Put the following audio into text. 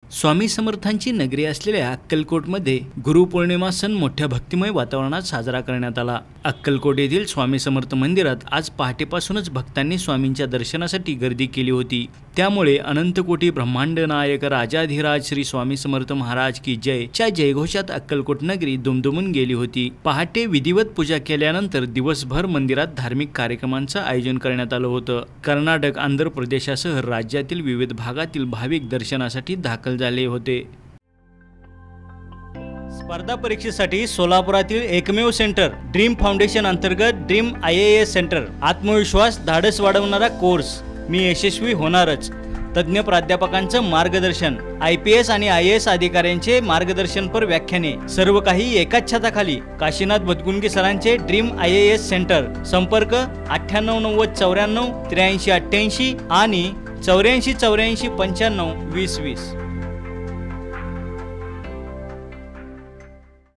स्वामी समर्थांची नगरी असलेल्या अक्कलकोटमध्ये गुरुपौर्णिमा सण मोठ्या भक्तिमय वातावरणात साजरा करण्यात आला। अक्कलकोट येथील स्वामी समर्थ मंदिरात आज पहाटेपासूनच भक्तांनी स्वामींच्या दर्शनासाठी गर्दी केली होती। त्यामुळे अनंत कोटी ब्रह्मांड नायक राजाधिराज श्री स्वामी समर्थ महाराज की जय च्या जयघोषात अक्कलकोट नगरी दुमदुमून गेली होती। पहाटे विधिवत पूजा केल्यानंतर दिवसभर मंदिरात धार्मिक कार्यक्रमांचं आयोजन करण्यात आलं होतं। कर्नाटक, आंध्र प्रदेशासह राज्यातील विविध भागातील भाविक दर्शनासाठी दाखल झाले होते। स्पर्धा परीक्षेसाठी सोलापुरातील एकमेव सेंटर ड्रीम फाउंडेशन अंतर्गत ड्रीम IAS सेंटर। आत्मविश्वास, धाडस वाढवणारा कोर्स, मी यशस्वी होणारच। तज्ञ प्राध्यापकांचं मार्गदर्शन, IPS आणि IAS अधिकाऱ्यांचे मार्गदर्शनपर व्याख्याने, सर्व काही एकाच छताखाली। काशीनाथ भतगुंगे सरांचे ड्रीम IAS सेंटर। संपर्क 9890 94 83 88 आणि 84 84 95 20 20।